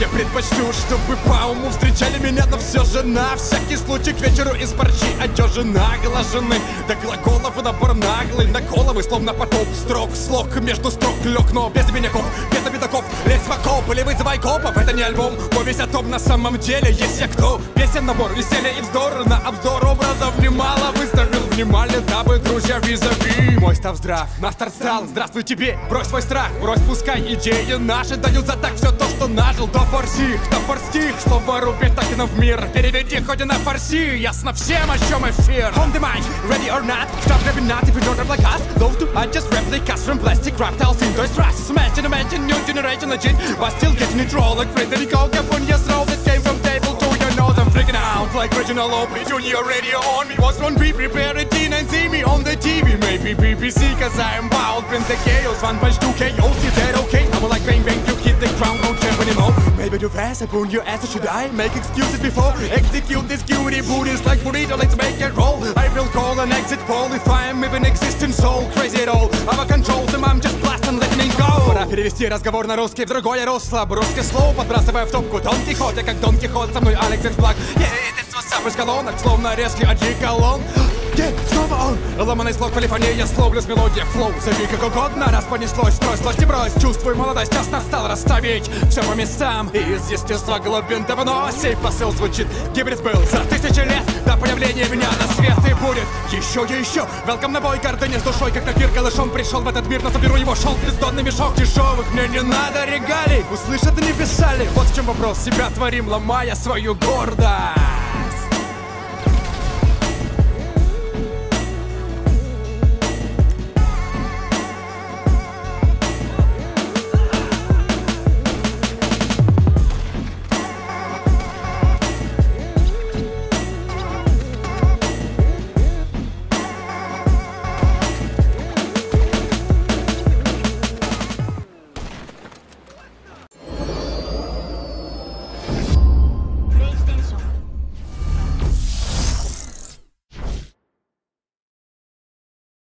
Я предпочту, чтобы по уму встречали меня, но все же на всякий случай к вечеру из парчи одежены, глажены до глаголов и набор наглый на головы, словно потоп строк, слог между строк лег, но без обиняков, без обидаков, лезь в окоп или вызывай копов. Это не альбом, повесть о том, на самом деле есть я кто. Песен набор, веселья и вздор, на обзор образов немало выставил, внимали, дабы друзья визави. Мой став здрав, на старт стал, здравствуй тебе, брось свой страх, брось, пускай идеи наши дают за так все то, что нажил. До форси, кто форстих, слово рубит так и в мир, переведи хоть и на фарси, ясно всем, о чем эфир. On the mic, ready or not, stop rapping not if you don't rap like us. Love to, I just replicas from plastic reptiles in those tracks. Imagine, new generation legend, but still getting it raw like Frederick California's roll that came from table to your nose. I'm freaking out like Reginald Oakley Junior radio on me. Was one be prepared at and see me on the TV, maybe BBC, cause I am wild, been the chaos, one punch, 2 KOs, is that okay? I'm like bang bang, you hit the ground, don't jump anymore. Maybe too fast, I put your ass, or should I make excuses before execute this cutie booties like burrito, let's make it roll. I will call an exit poll if I am even existing soul. Crazy at all, I'm a control them, I'm just blasting, letting go. Пора перевести разговор на русский в другое русло. Русское слово подбрасывая в топку Дон Кихот. Я как Дон Кихот, со мной Алекс Блак. Сам из колонок, словно резкий одеколон. Снова он, ломаный слог, полифония, я словлю с мелодией флоу. Зови как угодно, раз понеслось, строй, злость и брось. Чувствуй молодость, час настал расставить все по местам. Из естества глубин давно сей посыл звучит. Гибрид был за 1000 лет до появления меня на свет. И будет еще. Welcome на бой, гордыня с душой, как на пир голышом пришел в этот мир, но заберу его шелк, бездонный мешок дешевых. Мне не надо регалий, услышат и не писали. Вот в чем вопрос, себя творим, ломая свою гордость.